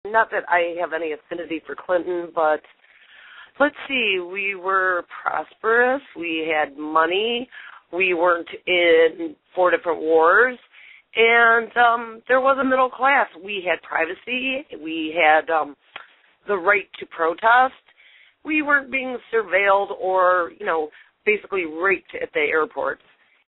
not that I have any affinity for Clinton, but let's see, we were prosperous, we had money, we weren't in 4 different wars, and there was a middle class. We had privacy, we had the right to protest. We weren't being surveilled or, basically raped at the airports.